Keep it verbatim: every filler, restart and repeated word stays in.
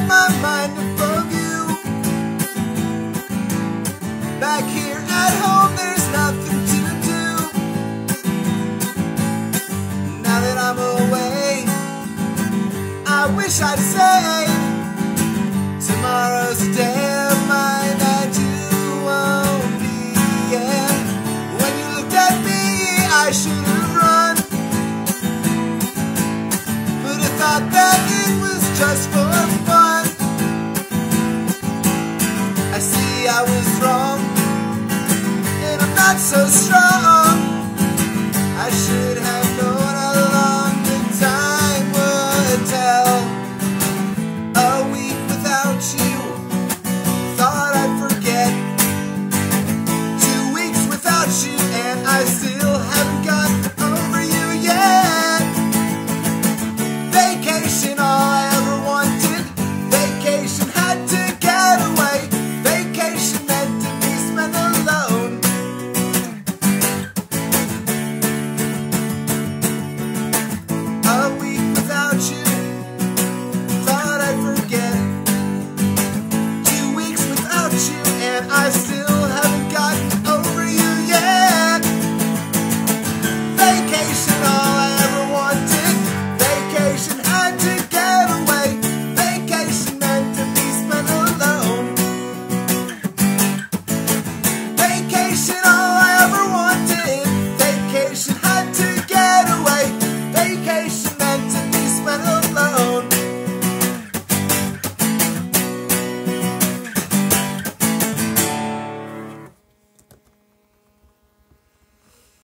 set my mind above you. Back here at home there's nothing to do. Now that I'm away, I wish I'd say tomorrow's a day of mine that you won't be. Yeah. When you looked at me, I should have run, but I thought that it was just for fun. I see I was wrong, and I'm not so strong. I should have